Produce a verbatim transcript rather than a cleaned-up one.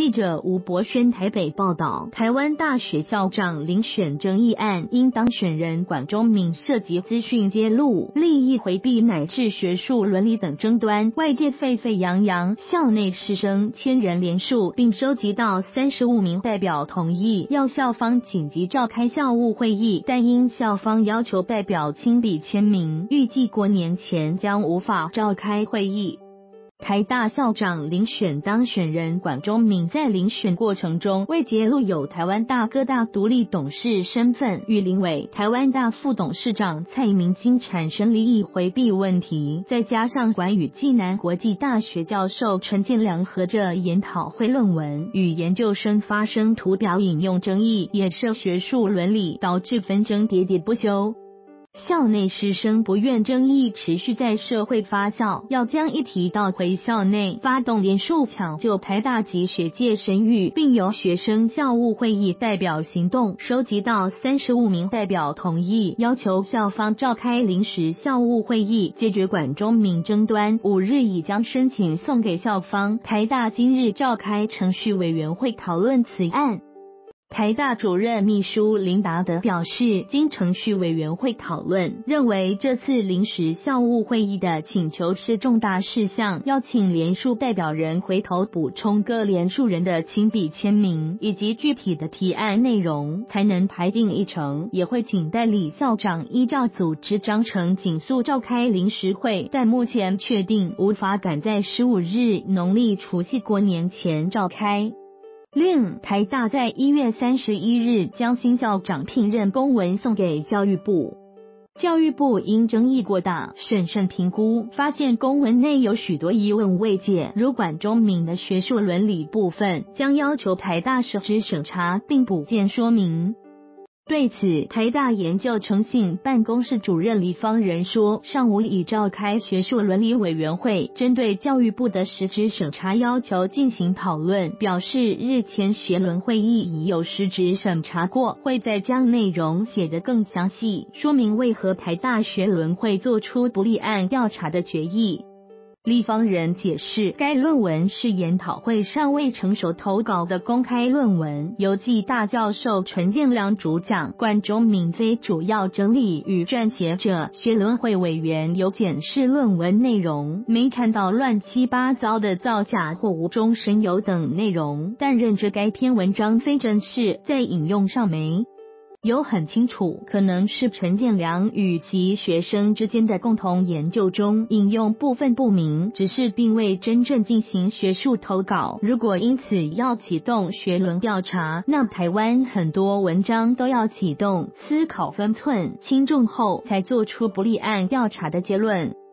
记者吴博轩台北报道，台湾大学校长遴选争议案，因当选人管中闵涉及资讯揭露、利益回避乃至学术伦理等争端，外界沸沸扬扬，校内师生千人联署，并收集到三十五名代表同意，要校方紧急召开校务会议，但因校方要求代表亲笔签名，预计过年前将无法召开会议。台大校长遴选当选人管中闵在遴选过程中未揭露有台湾大哥大独立董事身份，与林伟台湾大副董事长蔡明兴产生利益回避问题，再加上管与暨南国际大学教授陈建良合着研讨会论文与研究生发生图表引用争议，也涉学术伦理，导致纷争喋喋不休。校内师生不愿争议持续在社会发酵，要将议题倒回校内，发动联署抢救台大及学界声誉，并由学生校务会议代表行动，收集到三十五名代表同意，要求校方召开临时校务会议，解决管中闵争端。五日已将申请送给校方，台大今日召开程序委员会讨论此案。台大主任秘书林达德表示，经程序委员会讨论，认为这次临时校务会议的请求是重大事项，要请联署代表人回头补充各联署人的亲笔签名以及具体的提案内容，才能排定议程，也会请代理校长依照组织章程紧速召开临时会，但目前确定无法赶在十五日农历除夕过年前召开。另，台大在一月三十一日将新校长聘任公文送给教育部，教育部因争议过大，审慎评估，发现公文内有许多疑问未解，如管中闵的学术伦理部分，将要求台大实质审查并补件说明。对此，台大研究诚信办公室主任李方仁说，上午已召开学术伦理委员会，针对教育部的实质审查要求进行讨论，表示日前学伦会议已有实质审查过，会再将内容写得更详细，说明为何台大学伦会做出不立案调查的决议。立方人解释，该论文是研讨会尚未成熟投稿的公开论文，由暨大教授陈建良主讲，管中闵非主要整理与撰写者，学伦会委员有检视论文内容，没看到乱七八糟的造假或无中生有等内容，但认知该篇文章非正式，在引用上没有很清楚，可能是陈建良与其学生之间的共同研究中引用部分不明，只是并未真正进行学术投稿。如果因此要启动学伦调查，那台湾很多文章都要启动思考分寸轻重后才做出不立案调查的结论。